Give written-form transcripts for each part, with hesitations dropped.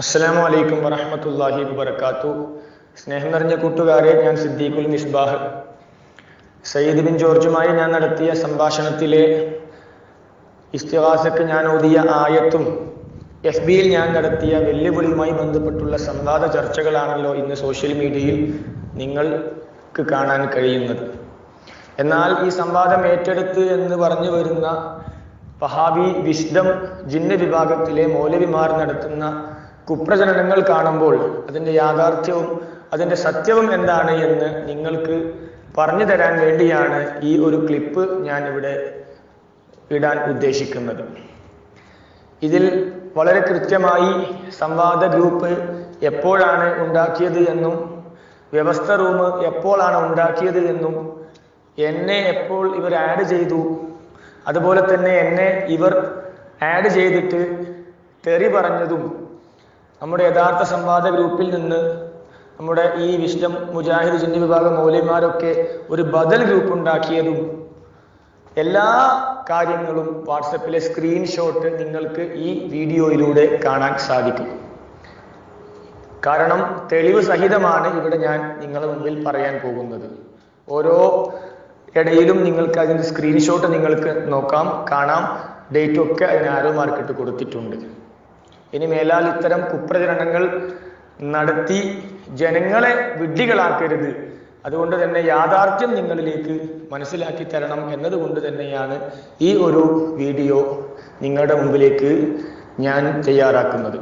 അസ്സലാമു അലൈക്കും വറഹ്മത്തുള്ളാഹി വബറകാതുഹു. സ്നേഹം നിറഞ്ഞ കൂട്ടുകാരെ, ഞാൻ സിദ്ദീഖുൽ മിസ്ബാഹ്. സയ്യിദ് ബിൻ ജോർജുമായി ഞാൻ നടത്തിയ സംഭാഷണത്തിലെ ഇസ്തിഗാസക്ക് ഞാൻ ഓതിയ ആയത്തും FBയിൽ ഞാൻ നടത്തിയ വെല്ലുവിളിയുമായി ബന്ധപ്പെട്ടുള്ള സംവാദ ചർച്ചകളാണല്ലോ ഇന്ന് സോഷ്യൽ മീഡിയയിൽ നിങ്ങൾക്ക് കാണാൻ കഴിയുന്നത്. എന്നാൽ ഈ സംവാദം ഏറ്റെടുത്ത് എന്ന് പറഞ്ഞു വരുന്ന വഹാബി വിസ്ഡം ജിന്ന് വിഭാഗത്തിലെ മൗലവിമാർ നടത്തുന്ന കുപ്രചരണങ്ങൾ കാണുമ്പോൾ അതിൻ്റെ യാഥാർത്ഥ്യവും അതിൻ്റെ സത്യവും എന്താണ് എന്ന് നിങ്ങൾക്ക് പറഞ്ഞു തരാൻ വേണ്ടിയാണ് ഈ ഒരു ക്ലിപ്പ് ഞാൻ ഇവിടെ ഇടാൻ ഉദ്ദേശിക്കുന്നത്. ഇതിൽ വളരെ കൃത്യമായി സംവാദ ഗ്രൂപ്പ് എപ്പോഴാണ് ഉണ്ടാക്കിയത് എന്നും വ്യവസ്ഥ റൂം എപ്പോഴാണ് ഉണ്ടാക്കിയത് എന്നും എന്നെ എപ്പോൾ ഇവർ ആഡ് ചെയ്തു, അതുപോലെ തന്നെ എന്നെ ഇവർ ആഡ് ചെയ്തിട്ട് തെറി പറഞ്ഞതും നമ്മുടെ യഥാർത്ഥ സംവാദ ഗ്രൂപ്പിൽ നിന്ന് നമ്മുടെ ഈ വിസ്ഡം മുജാഹിദ് ജിന്ന് വിഭാഗം മൗലവിമാരൊക്കെ ഒരു ബദൽ ഗ്രൂപ്പ് ഉണ്ടാക്കിയതും എല്ലാ കാര്യങ്ങളും വാട്സപ്പിലെ സ്ക്രീൻഷോട്ട് നിങ്ങൾക്ക് ഈ വീഡിയോയിലൂടെ കാണാൻ സാധിക്കും. കാരണം തെളിവ് സഹിതമാണ് ഇവിടെ ഞാൻ നിങ്ങളുടെ മുമ്പിൽ പറയാൻ പോകുന്നത്. ഓരോ ഇടയിലും നിങ്ങൾക്ക് അതിൻ്റെ സ്ക്രീൻഷോട്ട് നിങ്ങൾക്ക് നോക്കാം, കാണാം. ഡേറ്റ് ഒക്കെ അതിന് ആരോ മാർക്കിട്ട് കൊടുത്തിട്ടുണ്ട്. ഇനി മേലാൽ ഇത്തരം കുപ്രചരണങ്ങൾ നടത്തി ജനങ്ങളെ വിഡ്ഢികളാക്കരുത്. അതുകൊണ്ട് തന്നെ യാഥാർത്ഥ്യം നിങ്ങളിലേക്ക് മനസ്സിലാക്കി തരണം എന്നതുകൊണ്ട് തന്നെയാണ് ഈ ഒരു വീഡിയോ നിങ്ങളുടെ മുമ്പിലേക്ക് ഞാൻ തയ്യാറാക്കുന്നത്.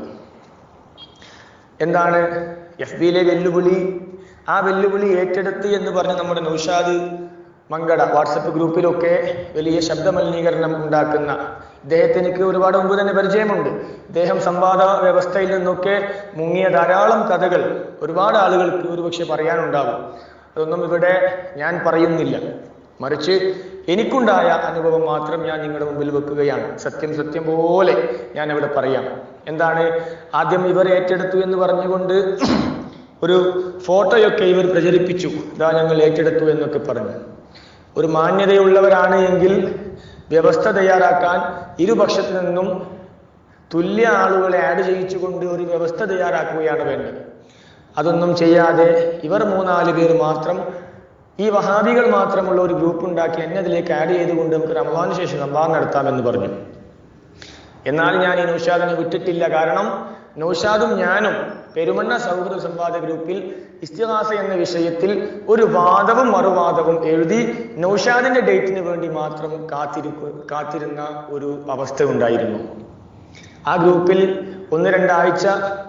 എന്താണ് FBയിലെ വെല്ലുവിളി? ആ വെല്ലുവിളി ഏറ്റെടുത്ത് എന്ന് പറഞ്ഞ് നമ്മുടെ നൗഷാദ് മങ്കട വാട്സപ്പ് ഗ്രൂപ്പിലൊക്കെ വലിയ ശബ്ദമലിനീകരണം ഉണ്ടാക്കുന്ന ഇദ്ദേഹത്തിന് എനിക്ക് ഒരുപാട് മുമ്പ് തന്നെ പരിചയമുണ്ട്. ഇദ്ദേഹം സംവാദ വ്യവസ്ഥയിൽ നിന്നൊക്കെ മുങ്ങിയ ധാരാളം കഥകൾ ഒരുപാട് ആളുകൾക്ക് ഒരുപക്ഷെ പറയാനുണ്ടാകും. അതൊന്നും ഇവിടെ ഞാൻ പറയുന്നില്ല, മറിച്ച് എനിക്കുണ്ടായ അനുഭവം മാത്രം ഞാൻ നിങ്ങളുടെ മുമ്പിൽ വെക്കുകയാണ്. സത്യം പോലെ ഞാൻ ഇവിടെ പറയാം. എന്താണ്? ആദ്യം ഇവർ ഏറ്റെടുത്തു എന്ന് പറഞ്ഞുകൊണ്ട് ഒരു ഫോട്ടോയൊക്കെ ഇവർ പ്രചരിപ്പിച്ചു. ഇതാ ഞങ്ങൾ ഏറ്റെടുത്തു എന്നൊക്കെ പറഞ്ഞു. ഒരു മാന്യതയുള്ളവരാണ് എങ്കിൽ വ്യവസ്ഥ തയ്യാറാക്കാൻ ഇരുപക്ഷത്തു നിന്നും തുല്യ ആളുകളെ ആഡ് ചെയ്യിച്ചുകൊണ്ട് ഒരു വ്യവസ്ഥ തയ്യാറാക്കുകയാണ് വേണ്ടത്. അതൊന്നും ചെയ്യാതെ ഇവർ 3-4 പേർ മാത്രം, ഈ വഹാബികൾ മാത്രമുള്ള ഒരു ഗ്രൂപ്പ് ഉണ്ടാക്കി എന്നെ അതിലേക്ക് ആഡ് ചെയ്തുകൊണ്ട് നമുക്ക് റമദാന് ശേഷം സംവാദം നടത്താമെന്ന് പറഞ്ഞു. എന്നാൽ ഞാൻ ഈ നൗഷാദിനെ വിട്ടിട്ടില്ല. കാരണം നൗഷാദും ഞാനും പെരുമണ്ണ സൗഹൃദ സംവാദ ഗ്രൂപ്പിൽ ഇസ്തിഗാസ എന്ന വിഷയത്തിൽ ഒരു വാദവും മറുവാദവും എഴുതി നൗഷാദിന്റെ ഡേറ്റിന് വേണ്ടി മാത്രം കാത്തിരുന്ന ഒരു അവസ്ഥ ഉണ്ടായിരുന്നു. ആ ഗ്രൂപ്പിൽ 1-2 ആഴ്ച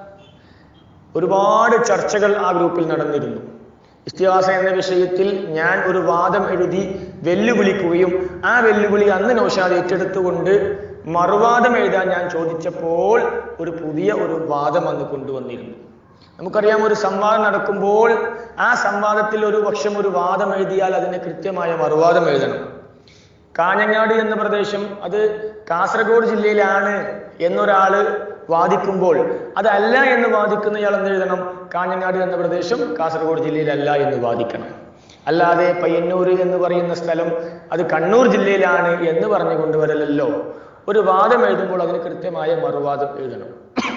ഒരുപാട് ചർച്ചകൾ ആ ഗ്രൂപ്പിൽ നടന്നിരുന്നു. ഇസ്തിഗാസ എന്ന വിഷയത്തിൽ ഞാൻ ഒരു വാദം എഴുതി വെല്ലുവിളിക്കുകയും ആ വെല്ലുവിളി അന്ന് നൗഷാദ് ഏറ്റെടുത്തുകൊണ്ട് മറുവാദം എഴുതാൻ ഞാൻ ചോദിച്ചപ്പോൾ ഒരു പുതിയ ഒരു വാദം അന്ന് കൊണ്ടുവന്നിരുന്നു. നമുക്കറിയാം, ഒരു സംവാദം നടക്കുമ്പോൾ ആ സംവാദത്തിൽ ഒരു പക്ഷം ഒരു വാദം എഴുതിയാൽ അതിന് കൃത്യമായ മറുവാദം എഴുതണം. കാഞ്ഞങ്ങാട് എന്ന പ്രദേശം അത് കാസർഗോഡ് ജില്ലയിലാണ് എന്നൊരാള് വാദിക്കുമ്പോൾ അതല്ല എന്ന് വാദിക്കുന്നയാൾ എന്ത് എഴുതണം? കാഞ്ഞങ്ങാട് എന്ന പ്രദേശം കാസർഗോഡ് ജില്ലയിലല്ല എന്ന് വാദിക്കണം. അല്ലാതെ പയ്യന്നൂർ എന്ന് പറയുന്ന സ്ഥലം അത് കണ്ണൂർ ജില്ലയിലാണ് എന്ന് പറഞ്ഞു കൊണ്ടുവരലല്ലോ. ഒരു വാദം എഴുതുമ്പോൾ അതിന് കൃത്യമായ മറുവാദം എഴുതണം.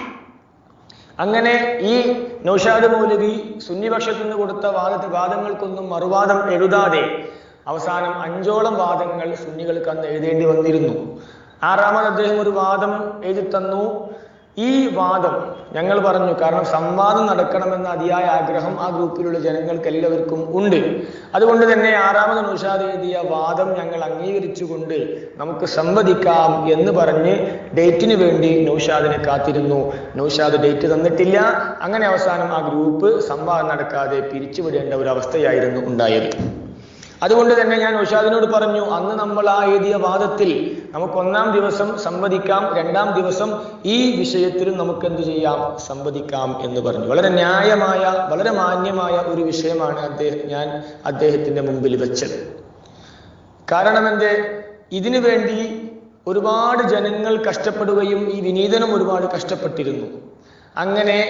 അങ്ങനെ ഈ നൗഷാദ് മൗലവി സുന്നിപക്ഷത്തു നിന്ന് കൊടുത്ത വാദങ്ങൾക്കൊന്നും മറുവാദം എഴുതാതെ അവസാനം 5ഓളം വാദങ്ങൾ സുന്നികൾക്ക് അന്ന് എഴുതേണ്ടി വന്നിരുന്നു. 6ാമത് അദ്ദേഹം ഒരു വാദം എഴുതി തന്നു. ഈ വാദം ഞങ്ങൾ പറഞ്ഞു, കാരണം സംവാദം നടക്കണമെന്ന അതിയായ ആഗ്രഹം ആ ഗ്രൂപ്പിലുള്ള ജനങ്ങൾക്ക് എല്ലാവർക്കും ഉണ്ട്. അതുകൊണ്ട് തന്നെ 6ാമത് നൗഷാദ് എഴുതിയ വാദം ഞങ്ങൾ അംഗീകരിച്ചുകൊണ്ട് നമുക്ക് സംവദിക്കാം എന്ന് പറഞ്ഞ് ഡേറ്റിന് വേണ്ടി നൗഷാദിനെ കാത്തിരുന്നു. നൗഷാദ് ഡേറ്റ് തന്നിട്ടില്ല. അങ്ങനെ അവസാനം ആ ഗ്രൂപ്പ് സംവാദം നടക്കാതെ പിരിച്ചുവിടേണ്ട ഒരു അവസ്ഥയായിരുന്നു ഉണ്ടായത്. അതുകൊണ്ട് തന്നെ ഞാൻ നൗഷാദിനോട് പറഞ്ഞു, അന്ന് നമ്മൾ ആ എഴുതിയ വാദത്തിൽ നമുക്ക് 1-ാം ദിവസം സംവദിക്കാം, 2-ാം ദിവസം ഈ വിഷയത്തിലും നമുക്ക് എന്ത് ചെയ്യാം, സംവദിക്കാം എന്ന് പറഞ്ഞു. വളരെ ന്യായമായ, വളരെ മാന്യമായ ഒരു വിഷയമാണ് ഞാൻ അദ്ദേഹത്തിന്റെ മുമ്പിൽ വെച്ചത്. കാരണം ഇതിനു വേണ്ടി ഒരുപാട് ജനങ്ങൾ കഷ്ടപ്പെടുകയും ഈ വിനീതനും ഒരുപാട് കഷ്ടപ്പെട്ടിരുന്നു. അങ്ങനെ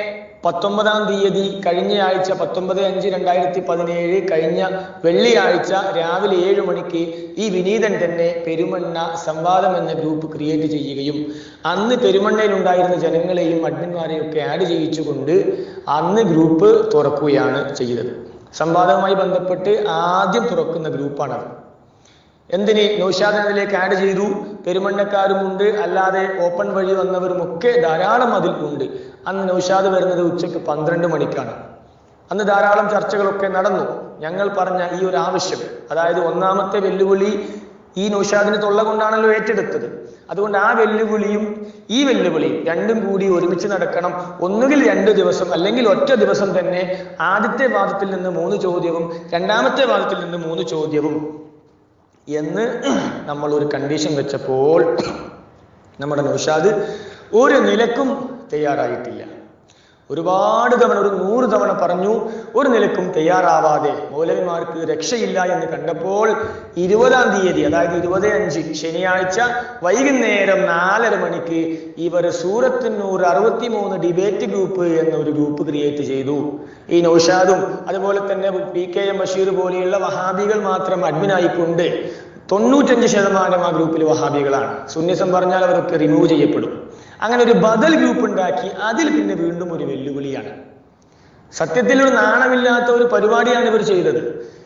19-ാം തീയതി കഴിഞ്ഞയാഴ്ച 19/5/2017 കഴിഞ്ഞ വെള്ളിയാഴ്ച രാവിലെ 7 മണിക്ക് ഈ വിനീതൻ തന്നെ പെരുമണ്ണ സംവാദം എന്ന ഗ്രൂപ്പ് ക്രിയേറ്റ് ചെയ്യുകയും അന്ന് പെരുമണ്ണയിലുണ്ടായിരുന്ന ജനങ്ങളെയും അഡ്മിന്മാരെയും ഒക്കെ ആഡ് ചെയ്യിച്ചുകൊണ്ട് അന്ന് ഗ്രൂപ്പ് തുറക്കുകയാണ് ചെയ്തത്. സംവാദവുമായി ബന്ധപ്പെട്ട് ആദ്യം തുറക്കുന്ന ഗ്രൂപ്പാണത്. എന്തിന്? നൗഷാദിലേക്ക് ആഡ് ചെയ്തു. പെരുമണ്ണക്കാരുമുണ്ട്, അല്ലാതെ ഓപ്പൺ വഴി വന്നവരുമൊക്കെ ധാരാളം അതിൽ ഉണ്ട്. അന്ന് നൗഷാദ് വരുന്നത് ഉച്ചയ്ക്ക് 12 മണിക്കാണ്. അന്ന് ധാരാളം ചർച്ചകളൊക്കെ നടന്നു. ഞങ്ങൾ പറഞ്ഞ ഈ ഒരു ആവശ്യം, അതായത് ഒന്നാമത്തെ വെല്ലുവിളി ഈ നൗഷാദിന് തൊള്ള കൊണ്ടാണല്ലോ ഏറ്റെടുത്തത്. അതുകൊണ്ട് ആ വെല്ലുവിളിയും ഈ വെല്ലുവിളിയും രണ്ടും കൂടി ഒരുമിച്ച് നടക്കണം. ഒന്നുകിൽ 2 ദിവസം അല്ലെങ്കിൽ ഒറ്റ ദിവസം തന്നെ ആദ്യത്തെ വാദത്തിൽ നിന്ന് 3 ചോദ്യവും രണ്ടാമത്തെ വാദത്തിൽ നിന്ന് 3 ചോദ്യവും എന്ന് നമ്മൾ ഒരു കണ്ടീഷൻ വെച്ചപ്പോൾ നമ്മുടെ നൗഷാദ് ഒരു നിലക്കും തയ്യാറായിട്ടില്ല. ഒരുപാട് തവണ, ഒരു 100 തവണ പറഞ്ഞു. ഒരു നിലക്കും തയ്യാറാവാതെ മൗലവിമാർക്ക് രക്ഷയില്ല എന്ന് കണ്ടപ്പോൾ 20-ാം തീയതി, അതായത് 20/5 ശനിയാഴ്ച വൈകുന്നേരം 4:30 മണിക്ക് ഇവർ സൂറത്ത് നൂർ 63 ഡിബേറ്റ് ഗ്രൂപ്പ് എന്ന ഒരു ഗ്രൂപ്പ് ക്രിയേറ്റ് ചെയ്തു. ഈ നൗഷാദും അതുപോലെ തന്നെ PKM ബഷീർ പോലെയുള്ള വഹാബികൾ മാത്രം അഡ്മിനായിക്കൊണ്ട് 95% ആ ഗ്രൂപ്പിൽ വഹാബികളാണ്. സുന്നിസം പറഞ്ഞാൽ അവരൊക്കെ റിമൂവ് ചെയ്യപ്പെടും. അങ്ങനെ ഒരു ബദൽ ഗ്രൂപ്പ് ഉണ്ടാക്കി അതിൽ പിന്നെ വീണ്ടും ഒരു വെല്ലുവിളിയാണ്. സത്യത്തിൽ ഒരു നാണമില്ലാത്ത ഒരു പരിപാടിയാണ് ഇവർ ചെയ്തത്.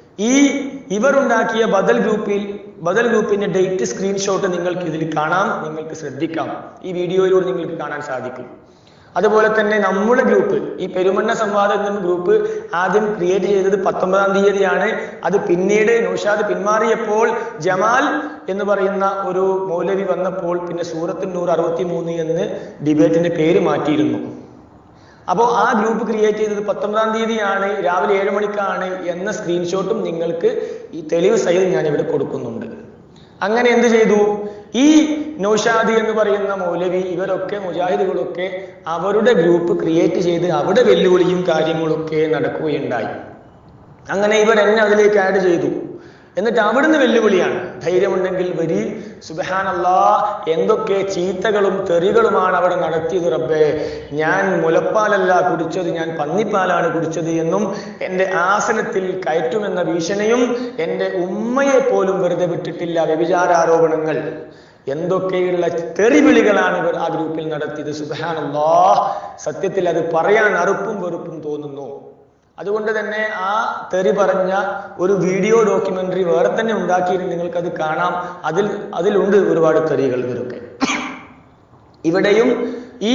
ഇവർ ഉണ്ടാക്കിയ ബദൽ ഗ്രൂപ്പിന്റെ ഡേറ്റ് സ്ക്രീൻഷോട്ട് നിങ്ങൾക്ക് ഇതിൽ കാണാം, നിങ്ങൾക്ക് ശ്രദ്ധിക്കാം. ഈ വീഡിയോയിലൂടെ നിങ്ങൾക്ക് കാണാൻ സാധിക്കും. അതുപോലെ തന്നെ നമ്മുടെ ഗ്രൂപ്പ്, ഈ പെരുമണ്ണ സംവാദം എന്ന ഗ്രൂപ്പ് ആദ്യം ക്രിയേറ്റ് ചെയ്തത് 19-ാം തീയതിയാണ്. അത് പിന്നീട് നൗഷാദ് പിന്മാറിയപ്പോൾ ജമാൽ എന്ന് പറയുന്ന ഒരു മൗലവി വന്നപ്പോൾ പിന്നെ സൂറത്ത് നൂർ 63 എന്ന് ഡിബേറ്റിന്റെ പേര് മാറ്റിയിരുന്നു. അപ്പോൾ ആ ഗ്രൂപ്പ് ക്രിയേറ്റ് ചെയ്തത് 19-ാം തീയതിയാണ്, രാവിലെ 7 മണിക്കാണ് എന്ന സ്ക്രീൻഷോട്ടും നിങ്ങൾക്ക് ഈ തെളിവ് സഹിതം ഞാൻ ഇവിടെ കൊടുക്കുന്നുണ്ട്. അങ്ങനെ എന്ത് ചെയ്തു? ഈ നൗഷാദി എന്ന് പറയുന്ന മൗലവി, ഇവരൊക്കെ മുജാഹിദുകളൊക്കെ അവരുടെ ഗ്രൂപ്പ് ക്രിയേറ്റ് ചെയ്ത് അവിടെ വെല്ലുവിളിയും കാര്യങ്ങളൊക്കെ നടക്കുകയുണ്ടായി. അങ്ങനെ ഇവർ എന്നെ അതിലേക്ക് ആഡ് ചെയ്തു. എന്നിട്ട് അവിടുന്ന് വെല്ലുവിളിയാണ്. ധൈര്യമുണ്ടെങ്കിൽ വരി, സുബ്ഹാനല്ലാഹ്, എന്തൊക്കെ ചീത്തകളും തെറികളുമാണ് അവിടെ നടത്തിയത് റബ്ബേ. ഞാൻ മുലപ്പാലല്ല കുടിച്ചത്, ഞാൻ പന്നിപ്പാലാണ് കുടിച്ചത് എന്നും എൻ്റെ ആസനത്തിൽ കയറ്റുമെന്ന ഭീഷണിയും എൻ്റെ ഉമ്മയെ പോലും വെറുതെ വിട്ടിട്ടില്ല, വ്യഭിചാരാരോപണങ്ങൾ, എന്തൊക്കെയുള്ള തെറിവിളികളാണ് ഇവർ ആ ഗ്രൂപ്പിൽ നടത്തിയത്. സുബ്ഹാനല്ലാഹ്, സത്യത്തിൽ അത് പറയാൻ അറുപ്പും വെറുപ്പും തോന്നുന്നു. അതുകൊണ്ട് തന്നെ ആ തെറി പറഞ്ഞ ഒരു വീഡിയോ ഡോക്യുമെന്ററി വേറെ തന്നെ ഉണ്ടാക്കിയിട്ട് നിങ്ങൾക്കത് കാണാം. അതിലുണ്ട് ഒരുപാട് തെറികൾ. ഇവരൊക്കെ ഇവിടെയും ഈ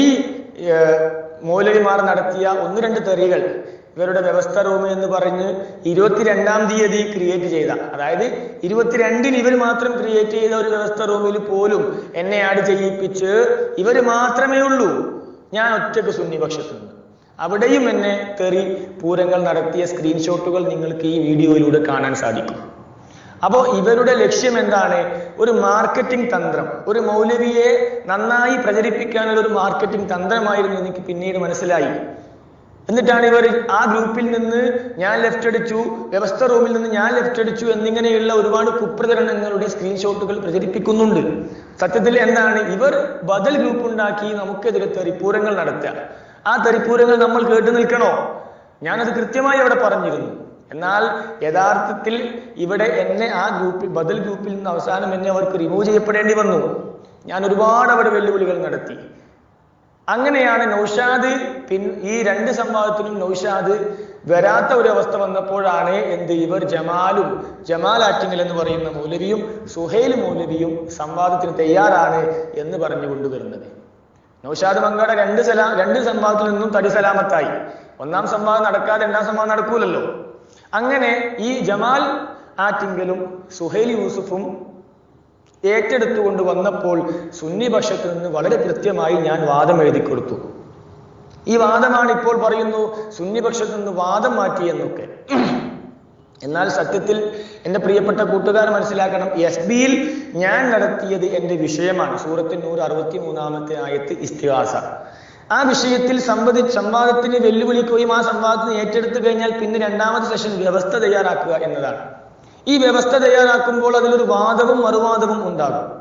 മൗലവിമാർ നടത്തിയ 1-2 തെറികൾ ഇവരുടെ വ്യവസ്ഥ റൂം എന്ന് പറഞ്ഞ് 22-ാം തീയതി ക്രിയേറ്റ് ചെയ്ത, അതായത് 22-ന് ഇവർ മാത്രം ക്രിയേറ്റ് ചെയ്ത ഒരു വ്യവസ്ഥ റൂമിൽ പോലും എന്നെ ആഡ് ചെയ്യിപ്പിച്ച് ഇവർ മാത്രമേ ഉള്ളൂ, ഞാൻ ഒറ്റക്ക് സുന്നി പക്ഷത്തുണ്ട്. അവിടെയും എന്നെ തെറി പൂരങ്ങൾ നടത്തിയ സ്ക്രീൻഷോട്ടുകൾ നിങ്ങൾക്ക് ഈ വീഡിയോയിലൂടെ കാണാൻ സാധിക്കും. അപ്പോൾ ഇവരുടെ ലക്ഷ്യം എന്താണ്? ഒരു മാർക്കറ്റിംഗ് തന്ത്രം, ഒരു മൗലവിയെ നന്നായി പ്രചരിപ്പിക്കാനുള്ള ഒരു മാർക്കറ്റിംഗ് തന്ത്രമായിരുന്നു എനിക്ക് പിന്നീട് മനസ്സിലായി. എന്നിട്ടാണ് ഇവർ ആ ഗ്രൂപ്പിൽ നിന്ന് ഞാൻ ലെഫ്റ്റ് അടിച്ചു, വ്യവസ്ഥ റൂമിൽ നിന്ന് ഞാൻ ലെഫ്റ്റ് അടിച്ചു എന്നിങ്ങനെയുള്ള ഒരുപാട് കുപ്രചരണങ്ങളുടെ സ്ക്രീൻഷോട്ടുകൾ പ്രചരിപ്പിക്കുന്നുണ്ട്. സത്യത്തിൽ എന്താണ്? ഇവർ ബദൽ ഗ്രൂപ്പ് ഉണ്ടാക്കി നമുക്കെതിരെ തെറിപ്പൂരങ്ങൾ നടത്തുക. ആ തെറിപ്പൂരങ്ങൾ നമ്മൾ കേട്ടു നിൽക്കണോ? ഞാനത് കൃത്യമായി അവിടെ പറഞ്ഞിരുന്നു. എന്നാൽ യഥാർത്ഥത്തിൽ ഇവിടെ എന്നെ ആ ഗ്രൂപ്പിൽ, ബദൽ ഗ്രൂപ്പിൽ നിന്ന് അവസാനം എന്നെ അവർക്ക് റിമൂവ് ചെയ്യപ്പെടേണ്ടി വന്നു. ഞാൻ ഒരുപാട് അവിടെ വെല്ലുവിളികൾ നടത്തി. അങ്ങനെയാണ് നൗഷാദ് ഈ 2 സംവാദത്തിനും നൗഷാദ് വരാത്ത ഒരു അവസ്ഥ വന്നപ്പോഴാണ് ഇവർ ജമാൽ ആറ്റിങ്ങൽ എന്ന് പറയുന്ന മൗലവിയും സുഹൈൽ മൗലവിയും സംവാദത്തിന് തയ്യാറാണ് എന്ന് പറഞ്ഞു കൊണ്ടുവരുന്നത്. നൗഷാദ് മങ്കയുടെ 2 സംവാദത്തിൽ നിന്നും തടി സലാമത്തായി. 1-ാം സംവാദം നടക്കാതെ 2-ാം സംവാദം നടക്കൂലല്ലോ. അങ്ങനെ ഈ ജമാൽ ആറ്റിങ്കലും സുഹൈൽ യൂസുഫും ഏറ്റെടുത്തുകൊണ്ട് വന്നപ്പോൾ സുന്നി പക്ഷത്ത് നിന്ന് വളരെ കൃത്യമായി ഞാൻ വാദം എഴുതി കൊടുത്തു. ഈ വാദമാണ് ഇപ്പോൾ പറയുന്നു സുന്നി പക്ഷത്ത് നിന്ന് വാദം മാറ്റി എന്നൊക്കെ. എന്നാൽ സത്യത്തിൽ എൻ്റെ പ്രിയപ്പെട്ട കൂട്ടുകാർ മനസ്സിലാക്കണം, SBയിൽ ഞാൻ നടത്തിയത് എൻ്റെ വിഷയമാണ്. സൂറത്ത് നൂർ 63-ാമത്തെ ആയത്ത് ഇസ്തിഗാസ. ആ വിഷയത്തിൽ സംവാദത്തിന് വെല്ലുവിളിക്കുകയും ആ സംവാദത്തിന് ഏറ്റെടുത്തു കഴിഞ്ഞാൽ പിന്നെ 2-ാമത്തെ സെഷൻ വ്യവസ്ഥ തയ്യാറാക്കുക എന്നതാണ്. ഈ വ്യവസ്ഥ തയ്യാറാക്കുമ്പോൾ അതിലൊരു വാദവും മറുവാദവും ഉണ്ടാകും.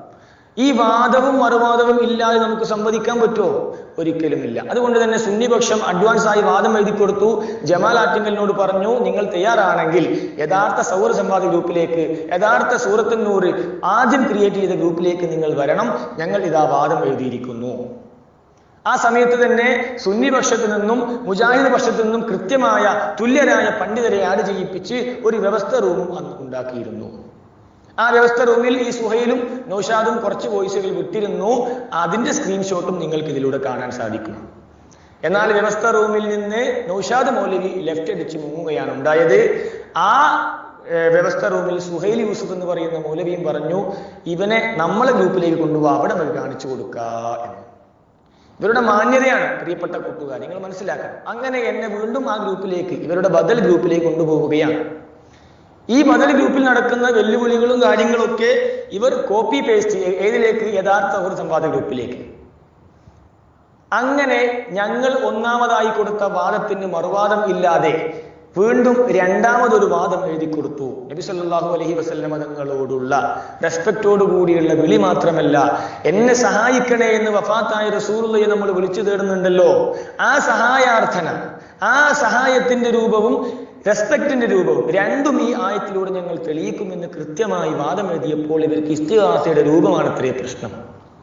ഈ വാദവും മറുവാദവും ഇല്ലാതെ നമുക്ക് സംവദിക്കാൻ പറ്റുമോ? ഒരിക്കലുമില്ല. അതുകൊണ്ട് തന്നെ സുന്നിപക്ഷം അഡ്വാൻസ് ആയി വാദം എഴുതി കൊടുത്തു. ജമാൽ ആറ്റിങ്ങലിനോട് പറഞ്ഞു, നിങ്ങൾ തയ്യാറാണെങ്കിൽ യഥാർത്ഥ സൗര സംവാദ ഗ്രൂപ്പിലേക്ക്, യഥാർത്ഥ സൂറത്തുൻ നൂർ ആദ്യം ക്രിയേറ്റ് ചെയ്ത ഗ്രൂപ്പിലേക്ക് നിങ്ങൾ വരണം, ഞങ്ങൾ ഇതാ വാദം എഴുതിയിരിക്കുന്നു. ആ സമയത്ത് തന്നെ സുന്നി പക്ഷത്തു നിന്നും മുജാഹിദ് പക്ഷത്തു നിന്നും കൃത്യമായ തുല്യരായ പണ്ഡിതരെ ആഡ് ചെയ്യിപ്പിച്ച് ഒരു വ്യവസ്ഥ റൂമും അന്ന് ഉണ്ടാക്കിയിരുന്നു. ആ വ്യവസ്ഥ റൂമിൽ ഈ സുഹൈലും നൗഷാദും കുറച്ച് വോയിസുകൾ വിട്ടിരുന്നു. അതിന്റെ സ്ക്രീൻഷോട്ടും നിങ്ങൾക്ക് ഇതിലൂടെ കാണാൻ സാധിക്കും. എന്നാൽ വ്യവസ്ഥ റൂമിൽ നിന്ന് നൗഷാദ് മൗലവി ലെഫ്റ്റ് അടിച്ച് മുങ്ങുകയാണ് ഉണ്ടായത്. ആ വ്യവസ്ഥ റൂമിൽ സുഹൈൽ യൂസുഫ് എന്ന് പറയുന്ന മൗലവിയും പറഞ്ഞു, ഇവനെ നമ്മളെ ഗ്രൂപ്പിലേക്ക് കൊണ്ടുപോകാം, അവിടെ നമുക്ക് കാണിച്ചു കൊടുക്കുക എന്ന്. ഇവരുടെ മാന്യതയാണ് പ്രിയപ്പെട്ട കൂട്ടുകാർ, നിങ്ങൾ മനസ്സിലാക്കണം. അങ്ങനെ എന്നെ വീണ്ടും ആ ഗ്രൂപ്പിലേക്ക്, ഇവരുടെ ബദൽ ഗ്രൂപ്പിലേക്ക് കൊണ്ടുപോവുകയാണ്. ഈ ബദൽ ഗ്രൂപ്പിൽ നടക്കുന്ന വെല്ലുവിളികളും കാര്യങ്ങളൊക്കെ ഇവർ കോപ്പി പേസ്റ്റ് ഏതിലേക്ക്? യഥാർത്ഥ ഒരു സംവാദ ഗ്രൂപ്പിലേക്ക്. അങ്ങനെ ഞങ്ങൾ ഒന്നാമതായി കൊടുത്ത വാദത്തിന് മറുവാദം ഇല്ലാതെ വീണ്ടും രണ്ടാമതൊരു വാദം എഴുതി കൊടുത്തു. നബി സല്ലല്ലാഹു അലൈഹി വസല്ലമ തങ്ങളോടുള്ള റെസ്പെക്റ്റോട് കൂടിയുള്ള വിളി മാത്രമല്ല, എന്നെ സഹായിക്കണേ എന്ന് വഫാത്തായ റസൂലുള്ളാഹിയെ നമ്മൾ വിളിച്ചു തേടുന്നുണ്ടല്ലോ, ആ സഹായാർത്ഥന, ആ സഹായത്തിന്റെ രൂപവും റെസ്പെക്റ്റിന്റെ രൂപവും രണ്ടും ഈ ആയത്തിലൂടെ ഞങ്ങൾ തെളിയിക്കുമെന്ന് കൃത്യമായി വാദം എഴുതിയപ്പോൾ ഇവർക്ക് ഇസ്തിഗാസയുടെ രൂപമാണ് അത്രേ പ്രശ്നം.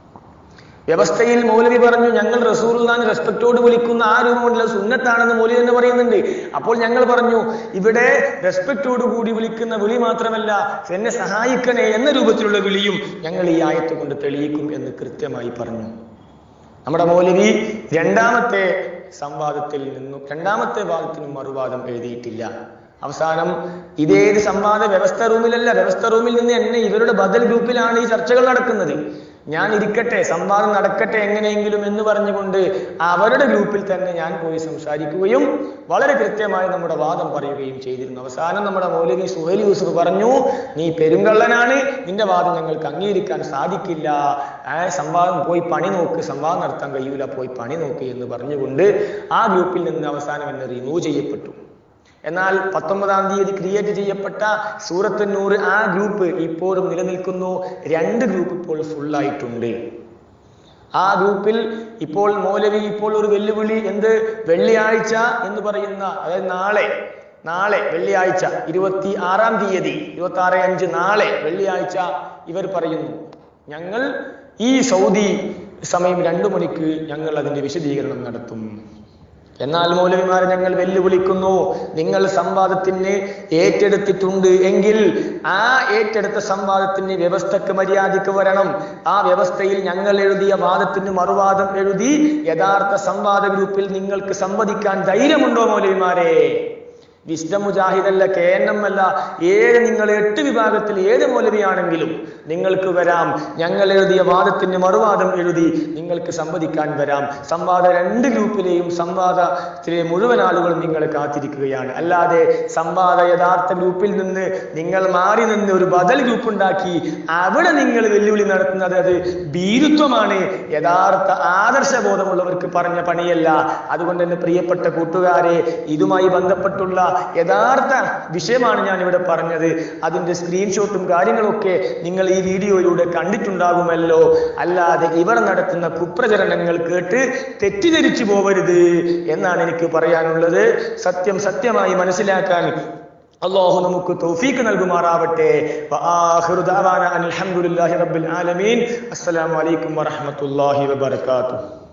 വ്യവസ്ഥയിൽ മൗലവി പറഞ്ഞു, ഞങ്ങൾ റസൂലുള്ളാഹിനെ റെസ്പെക്റ്റോട് വിളിക്കുന്ന ആ രൂപം കൊണ്ടുള്ള സുന്നത്താണെന്ന് മൗലവി തന്നെ പറയുന്നുണ്ട്. അപ്പോൾ ഞങ്ങൾ പറഞ്ഞു, ഇവിടെ റെസ്പെക്റ്റോട് കൂടി വിളിക്കുന്ന വിളി മാത്രമല്ല, എന്നെ സഹായിക്കണേ എന്ന രൂപത്തിലുള്ള വിളിയും ഞങ്ങൾ ഈ ആയത്ത് കൊണ്ട് തെളിയിക്കും എന്ന് കൃത്യമായി പറഞ്ഞു. നമ്മുടെ മൗലവി രണ്ടാമത്തെ സംവാദത്തിൽ നിന്നും രണ്ടാമത്തെ വാദത്തിനും മറുവാദം എഴുതിയിട്ടില്ല. അവസാനം ഇതേത് സംവാദ വ്യവസ്ഥ റൂമിലല്ല, വ്യവസ്ഥ റൂമിൽ നിന്ന് എന്നെ ഇവരുടെ ബദൽ ഗ്രൂപ്പിലാണ് ഈ ചർച്ചകൾ നടക്കുന്നത്, ഞാൻ ഇരിക്കട്ടെ, സംവാദം നടക്കട്ടെ എങ്ങനെയെങ്കിലും എന്ന് പറഞ്ഞുകൊണ്ട് അവരുടെ ഗ്രൂപ്പിൽ തന്നെ ഞാൻ പോയി സംസാരിക്കുകയും വളരെ കൃത്യമായി നമ്മുടെ വാദം പറയുകയും ചെയ്തിരുന്നു. അവസാനം നമ്മുടെ മൗലവി സുഹൈൽ യൂസുഫ് പറഞ്ഞു, നീ പെരുങ്കള്ളനാണ്, നിന്റെ വാദം ഞങ്ങൾക്ക് അംഗീകരിക്കാൻ സാധിക്കില്ല, സംവാദം പോയി പണി നോക്ക്, സംവാദം നടത്താൻ കഴിയൂല, പോയി പണി നോക്ക് എന്ന് പറഞ്ഞുകൊണ്ട് ആ ഗ്രൂപ്പിൽ നിന്ന് അവസാനം എന്നെ റിമൂവ് ചെയ്യപ്പെട്ടു. എന്നാൽ 19-ാം തീയതി ക്രിയേറ്റ് ചെയ്യപ്പെട്ട സൂറത്തുൻ നൂർ ആ ഗ്രൂപ്പ് ഇപ്പോഴും നിലനിൽക്കുന്നു. 2 ഗ്രൂപ്പ് ഇപ്പോൾ ഫുള്ളായിട്ടുണ്ട്. ആ ഗ്രൂപ്പിൽ ഇപ്പോൾ മൗലവി ഇപ്പോൾ ഒരു വെല്ലുവിളി, എന്ത്, വെള്ളിയാഴ്ച എന്ന് പറയുന്ന, അതായത് നാളെ വെള്ളിയാഴ്ച 26-ാം തീയതി 26/5 നാളെ വെള്ളിയാഴ്ച ഇവർ പറയുന്നു, ഞങ്ങൾ ഈ സൗദി സമയം 2 മണിക്ക് ഞങ്ങൾ അതിന്റെ വിശദീകരണം നടത്തും. എന്നാൽ മൗലവിമാരെ ഞങ്ങൾ വെല്ലുവിളിക്കുന്നു, നിങ്ങൾ സംവാദത്തിന് ഏറ്റെടുത്തിട്ടുണ്ട് എങ്കിൽ ആ ഏറ്റെടുത്ത സംവാദത്തിന് വ്യവസ്ഥക്ക് മര്യാദയ്ക്ക് വരണം. ആ വ്യവസ്ഥയിൽ ഞങ്ങൾ എഴുതിയ വാദത്തിന് മറുവാദം എഴുതി യഥാർത്ഥ സംവാദ ഗ്രൂപ്പിൽ നിങ്ങൾക്ക് സംവദിക്കാൻ ധൈര്യമുണ്ടോ മൗലവിമാരെ? വിസ്ഡം മുജാഹിദല്ല, KNM അല്ല, നിങ്ങൾ 8 വിഭാഗത്തിൽ ഏത് മൗലവിയാണെങ്കിലും നിങ്ങൾക്ക് വരാം. ഞങ്ങൾ എഴുതിയ വാദത്തിന് മറുവാദം എഴുതി നിങ്ങൾക്ക് സംവദിക്കാൻ വരാം. സംവാദ 2 ഗ്രൂപ്പിലെയും സംവാദത്തിലെ മുഴുവൻ ആളുകളും നിങ്ങളെ കാത്തിരിക്കുകയാണ്. അല്ലാതെ സംവാദ യഥാർത്ഥ ഗ്രൂപ്പിൽ നിന്ന് നിങ്ങൾ മാറി നിന്ന് ഒരു ബദൽ ഗ്രൂപ്പ് ഉണ്ടാക്കി അവിടെ നിങ്ങൾ വെല്ലുവിളി നടത്തുന്നത് അത് ഭീരുത്വമാണ്. യഥാർത്ഥ ആദർശബോധമുള്ളവർക്ക് പറഞ്ഞ പണിയല്ല. അതുകൊണ്ട് തന്നെ പ്രിയപ്പെട്ട കൂട്ടുകാരെ, ഇതുമായി ബന്ധപ്പെട്ടുള്ള യഥാർത്ഥ വിഷയമാണ് ഞാൻ ഇവിടെ പറഞ്ഞത്. അതിന്റെ സ്ക്രീൻഷോട്ടും കാര്യങ്ങളൊക്കെ നിങ്ങൾ ഈ വീഡിയോയിലൂടെ കണ്ടിട്ടുണ്ടാകുമല്ലോ. അല്ലാതെ ഇവർ നടത്തുന്ന കുപ്രചരണങ്ങൾ കേട്ട് തെറ്റിദ്ധരിച്ചു പോവരുത് എന്നാണ് എനിക്ക് പറയാനുള്ളത്. സത്യം സത്യമായി മനസ്സിലാക്കാൻ അല്ലാഹു നമുക്ക് തൗഫീഖ് നൽകുമാറാവട്ടെ. വആഖിറു ദഅവാന അൽഹംദുലില്ലാഹി റബ്ബിൽ ആലമീൻ. അസ്സലാമു അലൈക്കും വറഹ്മത്തുള്ളാഹി വബറകാതുഹു.